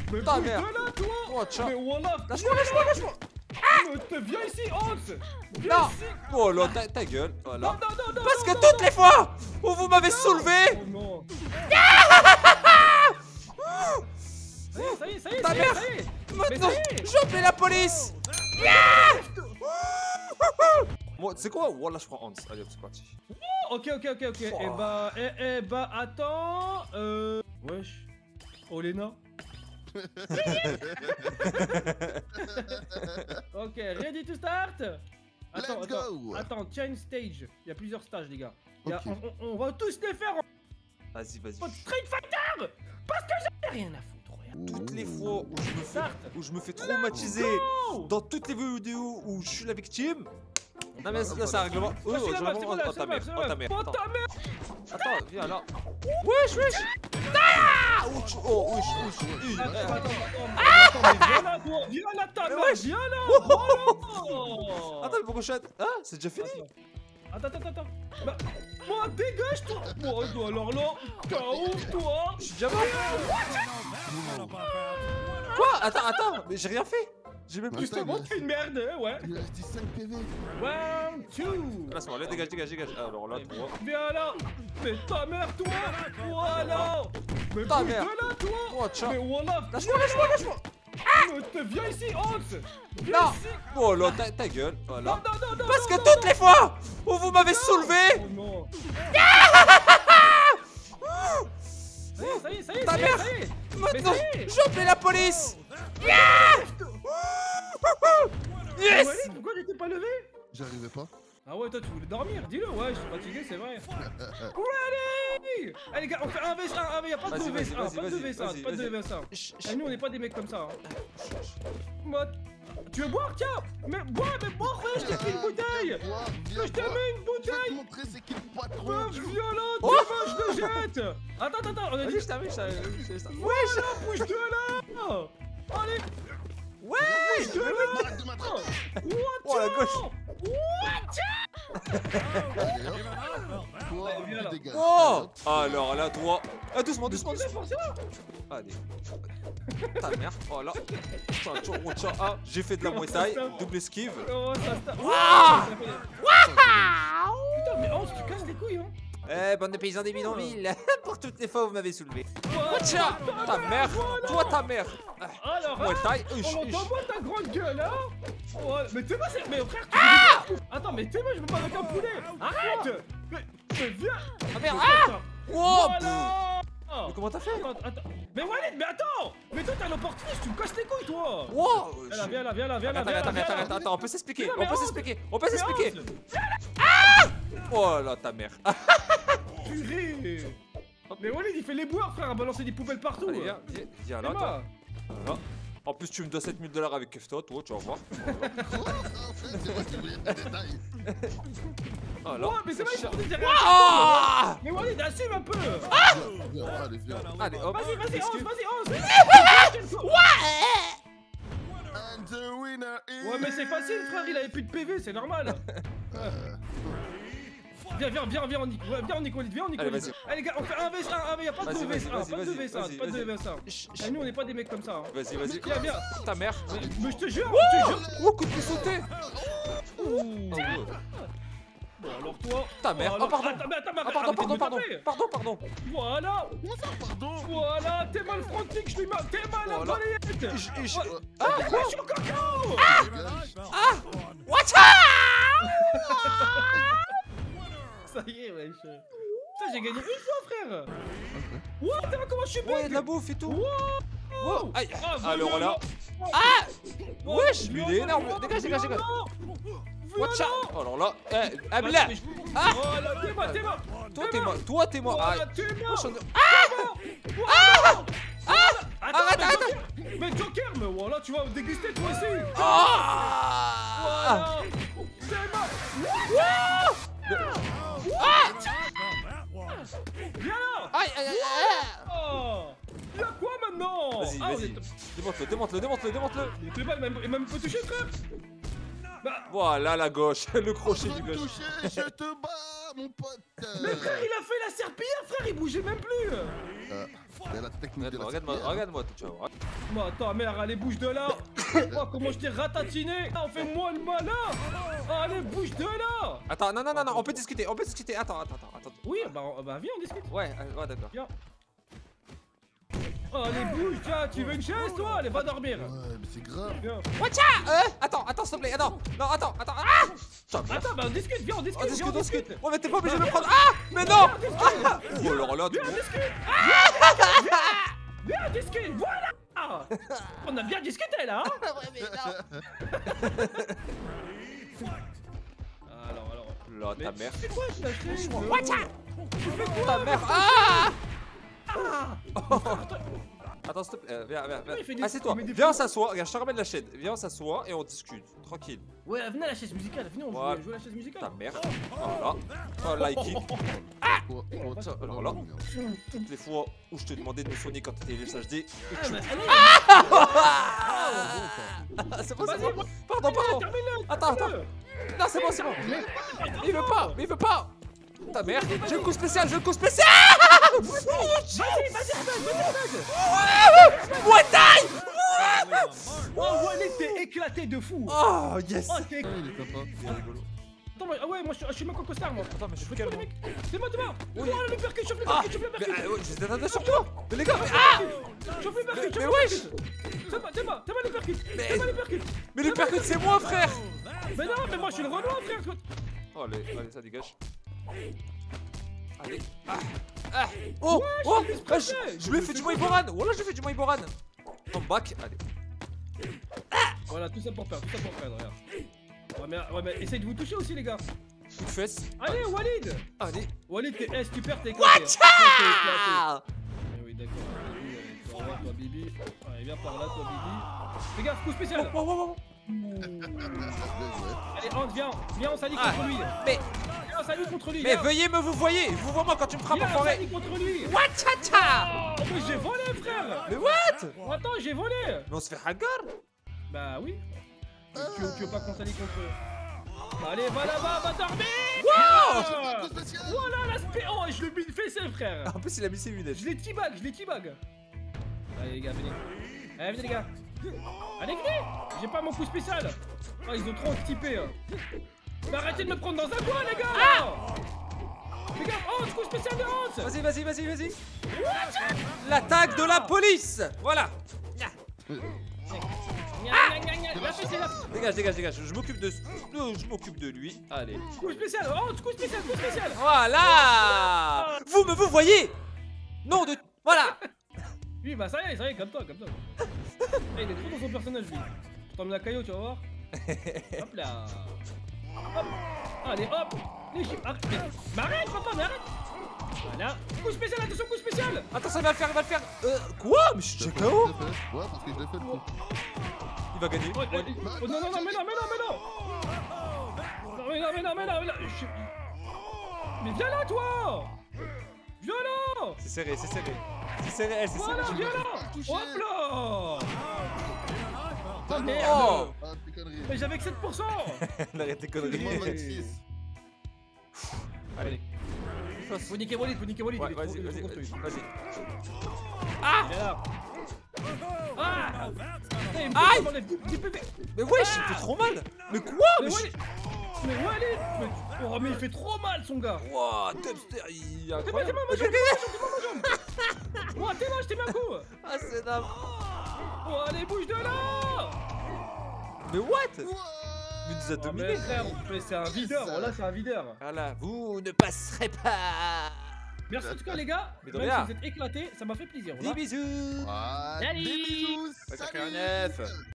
Mais Ta bouge mère. de là, toi. Oh, tiens. Mais voilà. Lâche-moi, lâche-moi, lâche-moi. Viens ici, Hans. Viens Non. ici. Oh là, ta gueule. Voilà. Non, non, non, non. Parce que non, toutes non. les fois où vous m'avez soulevé. Oh non. Ça y est, ça y est, Ta ça y est, mère. ça y est. Maintenant, ça y est. j'appelle la police. Moi, tu sais quoi? Voilà, je prends Hans. Allez, c'est parti. Ok. Oh. Eh bah, attends. Wesh. Olena. Ok, ready to start? Attends, Let's go. attends, change stage. Il y a plusieurs stages, les gars. Il y a- Ok. on va tous les faire en Vas-y, vas-y. mode Street Fighter! Parce que j'en ai rien à foutre, regarde. Toutes les fois Start. où je me fais traumatiser, Go. dans toutes les vidéos où je suis la victime. Non mais là c'est un règlement. Oh, Ah, c'est la je meuf, réponds, c'est la oh, ta mère, meuf, oh ta mère. Oh, ta mère. Attends, viens là. Wesh. Ah, ouch, oh, wesh. Attends, mais viens là, toi. Viens là, ta Mais mère. wesh. Viens là. Voilà. Attends, mais pourquoi je suis à... Ah, c'est déjà fini. Attends. Bah, moi, dégage-toi. Bon, alors là, KO, toi. Je suis déjà mort. Quoi? Attends, mais j'ai rien fait. J'ai même plus Attends, de Justement, tu es une merde, hein, ouais. Il reste 5 PV. One, two. Laisse-moi, allez, dégage. Alors là, toi. Viens là. Mais ta mère, toi. Voilà. Mais Ta bouge mère. de là, toi. Oh, tiens. Mais voilà. Lâche-moi. Viens ici, Hans. Viens Non. ici. Oh là, ta gueule. Voilà. Non. Parce que toutes les fois où vous m'avez soulevé. Oh non. Ça y est, Ta mère. Maintenant, j'appelle la police. Yes. Walid, pourquoi j'étais pas levé? J'arrivais pas. Ah ouais, toi tu voulais dormir, dis-le, ouais, je suis fatigué, c'est vrai. Ready. Allez les gars, on fait un V1, y'a pas de Vas-y, V1, vas-y, pas de vas-y, V1, pas de vas-y. V1. Et nous on n'est pas des mecs comme ça. Mode. Tu veux boire, tiens. Mais bois, frère, je t'ai pris une bouteille. Viens, Je t'ai mis une Je vais bouteille. te montrer c'est qui le patron. Meuf violente, Oh. demain je te jette. Attends, on a dit. Vas-y, je t'avais. Voilà, bouge de là. Allez. Ouais. Bouge de là. Arrête de m'attraper. Oh la gauche. Toi, viens là. tu dégages. Oh. Alors là, toi. Ah, doucement. Forcément. Allez. Ta mère. Oh là. Tiens. Ah, j'ai fait de la Muay Thai. Double esquive. Comment ça se tape? Ah. Putain, mais Hans, tu casses les couilles, hein. Eh, bande de paysans des bidonvilles. Pour toutes les fois où vous m'avez soulevé. Voilà, Tiens. Ta mère. Toi, ta mère. Alors, Muay Thai. Donne-moi ta grande gueule, hein. Ouais, mais t'es moi, mais frère, tu attends, mais t'es moi, je veux pas avec un poulet. Arrête. Mais viens. Ah merde. Ah. Wow. Voilà. Mais comment t'as fait? Attends. Mais Walid, mais attends. Mais toi, t'es un opportuniste, tu me casses les couilles, toi. Wow. Viens là. Attends, on peut s'expliquer. Mais On peut Hans. s'expliquer. Mais Oh là, ta mère. Purée. Mais Walid, il fait les boires, frère, à balancer des poubelles partout. Allez, viens là, C'est toi. moi. Voilà. En plus, tu me dois 7000 $ avec Kefta, toi, tu vas voir. En fait, c'est moi qui voulais des détails. Voilà. Ouais, mais c'est vrai, il faut dire. Ah. Mais Walid, assume un peu. Viens, allez, viens. Allez, hop. Vas-y, Hans, vas-y. And the winner is... Ouais, mais c'est facile, frère, il avait plus de PV, c'est normal. Viens, on Nico. Allez, vas-y. Allez, les gars, on fait un V1, y'a pas de Vas-y, V1, vas-y, pas de vas-y, V1, pas de V1. Et nous, on n'est pas des mecs comme ça. Hein. Vas-y. Viens. Ta mère. Mais je te jure, Oh, coup de pied sauté. Ouh. Bon, alors toi. Ta mère. alors, Oh, pardon. Attends, Ah, pardon. Voilà. Comment ça, pardon? Voilà, t'es mal frontique, je lui mets. T'es mal à Voilà. balayette. Ah, Je suis au coco. Watch Ça y est, wesh. Putain, j'ai gagné une fois, frère. What? T'as vu comment je suis Oh, y'a de big? la bouffe et tout. Wow. Wow. Aïe. Ah, Alors là. Ah. Wesh, lui, il est énorme. Dégage. Watch out. Alors là. Abla. Ah. Voilà, t'es mort. Toi, t'es mort. Voilà, Aïe. t'es mort. Arrête. Mais Joker, mais voilà, tu vas déguster toi aussi. Ah. Voilà. T'es mort. Viens là. Aïe. Oh. Y'a quoi maintenant? Vas-y. Ah, on est- Démonte-le. Il était mal, il m'a même pas touché, frère. Bah. Voilà la gauche, le crochet du gauche. Touché, je te bats. mon pote. Mais frère, il a fait la serpillière, frère, il bougeait même plus. Mais la technique de la Regarde-moi, serpillière. regarde-moi, tu vas voir. Moi, ta mère, allez, bouge de là. Oh, comment je t'ai ratatiné. On fait moi le malin. Allez, bouge de là. Attends, non, on peut discuter, Attends. Oui, bah viens, on discute. Ouais, d'accord. Viens. Allez, bouge, tiens, tu veux une chaise, toi? Allez, va dormir. Ouais, mais c'est grave. Viens. Watcha! Attends, s'il te plaît, attends. Ah! Attends, bah on discute, viens, on discute. viens, on discute. Oh, mais t'es pas obligé de me prendre. Ah! Mais non! Ah! Oh, alors là, Viens, on discute. Viens, on discute, voilà. On a bien discuté, là. Hein. Ouais, mais non! Alors. Là, ta mère. C'est quoi ta chaise? Watcha! Tu fais quoi? Ta mère. Ah! Attends, s'il te plaît, viens. il fait des- Assieds-toi, il met des viens, on fous. s'assoit. Regarde, je te ramène la chaîne. Viens, on s'assoit et on discute. Tranquille. Ouais, venez à la chaise musicale, venez, on Voilà. joue à la chaise musicale. Ta mère. Voilà. Oh, like it. Ça, alors là. Toutes les fois où je te demandais de me soigner quand t'étais LSHD. Ah, bah, allez, C'est bon, vas-y, Pardon. termine-le. Attends. termine-le. Non, c'est bon. Il veut pas. Ta mère. J'ai le coup spécial. Vas-y, Muay Thai. Oh, Walid, t'es éclaté de fou. Oh, yes. Oh, t'es... il est sympa, il est rigolo. Attends, moi, je suis Mako Costard, moi. Attends, mais je suis Fais calme. quoi, mec? C'est moi. Oui. Oh, le percute, chauffe le Ah, percute, mais j'étais en train de sur toi. Mais les gars, mais chauffe le percute, mais chauffe wesh. le percute. C'est moi le percute. Mais- C'est moi le percute. mais le percute c'est moi, frère. Mais non, mais moi, je suis le Renoir, frère. Oh, allez, ça dégage. Allez. Oh, je lui ai fait du Moïboran. Voilà, j'ai fait du Moïboran. En back, allez. Voilà, tout ça pour perdre, regarde. Ouais, mais essaye de vous toucher aussi, les gars. Coup de fesse. Allez, Walid. Allez. Walid, si tu perds, t'es éclaté. Watcha! Eh oui, d'accord. Au revoir, toi, Bibi. Allez, viens par là, toi, Bibi. Fais gaffe, coup spécial. Oh. Allez, Hans, viens, on s'allie Ah, contre lui. mais- Viens, on s'allie contre lui. Mais viens. veuillez me vous voyez. Vous vois moi quand tu me frappes, Viens, on enfoiré. s'allie contre lui. Watcha! Oh, mais j'ai volé, frère. Mais what? Attends, j'ai volé. Mais on se fait hagar. Bah oui. Tu veux pas qu'on s'allie contre eux? Allez, va là-bas, va dormir. Wow! Voilà l'aspect. Oh, je le mets une fessée, frère. En plus, il a mis ses lunettes. Je l'ai teabag. Allez, les gars, venez. Allez, venez, les gars. Allez, venez. J'ai pas mon coup spécial. Oh, ils ont trop anticipé. Mais arrêtez de me prendre dans un coin, les gars. Les gars, oh, coup spécial de Hans. Vas-y. L'attaque de la police. Voilà. La fessée, la Dégage. Je m'occupe de lui. Allez. coup spécial. Oh, coup spécial. Voilà. Vous voyez. Non de. Voilà. Oui, bah ça y est, comme toi. Eh, il est trop dans son personnage, lui. Je t'emmène la caillou, tu vas voir. Hop là. Hop. Allez, hop. Les chips. Arrête. Mais arrête, papa, mais arrête. Voilà. Coup spécial, attention, coup spécial. Attends, ça va le faire. Quoi? Mais je suis KO. Ouais, parce que je l'ai fait le coup. Il va gagner. Oh, non, mais non. Mais viens là, toi. Viens là. C'est serré, elle, c'est serré. Voilà, viens là. touché. Hop là. Ah, Oh, non. merde. Oh. Ah, tes conneries. Mais j'avais que 7%. Arrête tes Moi, conneries. 26. Allez. Faut niquer Walid, Ouais, il est trop vas-y. construit. Viens là. Viens là. Ah. Putain, il me Aïe. m'enlève 10 PV. Mais wesh, il fait trop mal. Mais quoi? Mais Walid. Oh, mais il fait trop mal, son gars. Wow, Dubster, il est T'es incroyable. ma jambe. Oh, t'es moche, t'es ma coup. Ah, c'est dingue. Oh, allez, bouge de là. Mais what? Il nous a Oh, dominé. mais frère, mais c'est un videur. Oh, là, c'est un videur. Voilà, vous ne passerez pas. Merci en tout cas, les gars. Mais de Même rien. si vous êtes éclatés, ça m'a fait plaisir. Des bisous. Ah, Salut. des bisous. Ouais, ça fait un Salut. neuf.